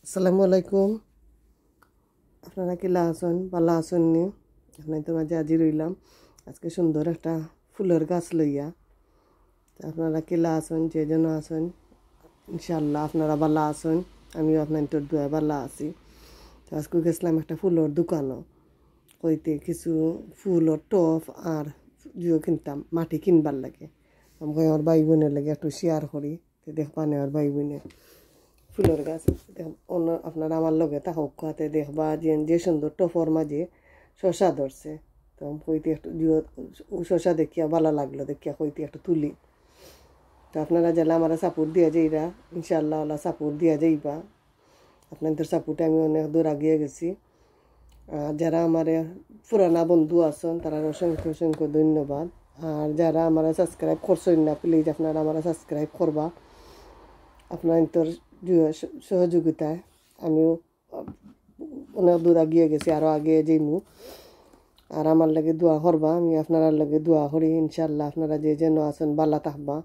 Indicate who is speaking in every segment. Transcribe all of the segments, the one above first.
Speaker 1: আসসালামু আলাইকুম। আপনারা কিলা আছেন? ভালো আছেন নি? আপনার তো মাঝে আজি রইলাম আজকে সুন্দর একটা ফুলের গাছ লইয়া। আপনারা কিলা আছেন, যে যেন আছেন, ইনশাল্লাহ আপনারা ভালো আছেন। আমিও আপনার তোর দোয়া ভালো আছি। তো আজকে গেছিলাম একটা ফুলের দোকানও, কইতে কিছু ফুলের টপ আর জিও কিনতাম, মাটি কিনবার লাগে। আমি আমার ভাই বোনের লাগে একটু শেয়ার করি, তো দেখবানে আর ভাই বোনের ফুলের গাছ অন্য আপনারা আমার লগে তা হোক খাতে দেখবা যে সুন্দর টফর মাঝে শশা ধরছে। তো কইতে একটু শশা দেখিয়া ভালো লাগলো, দেখিয়া কইতে একটু তুলি। তো আপনারা যারা আমার সাপোর্ট দিয়া যাইরা, ইনশাল্লাহ ওলা সাপোর্ট দিয়া যাইবা। আপনাদের সাপোর্টে আমি অনেক দূর আগিয়ে গেছি। যারা আমার পুরানা বন্ধু আছেন তারা অসংখ্য অসংখ্য ধন্যবাদ। আর যারা আমার সাবস্ক্রাইব করছেন না, প্লিজ আপনারা আমার সাবস্ক্রাইব করবা। আপনার সহযোগিতায় আমিও অনেক দূর আগিয়ে গেছি, আরও আগিয়ে যাইমু। আর আমার লাগে দোয়া করবা, আমি আপনার লাগে দোয়া করি। ইনশাল্লাহ আপনারা যে যেন আছেন ভালো থাকবা,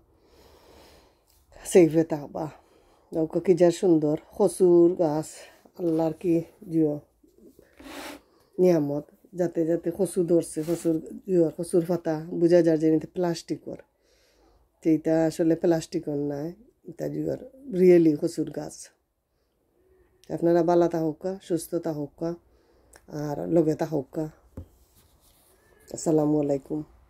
Speaker 1: সেফে থাকবা। কি যা সুন্দর কচুর গাছ, আল্লাহর কি জিও নিয়ামত। যাতে যাতে কচু ধরছে, কচুর পাতা বুঝা যায় যে প্লাস্টিকর, যেটা আসলে প্লাস্টিকর নাই, এটা জিওর রিয়েলি কচুর গাছ। আপনারা ভালো থাকুকা, সুস্থ থাকুকা, আর লগে থাকুকা। আসসালামু আলাইকুম।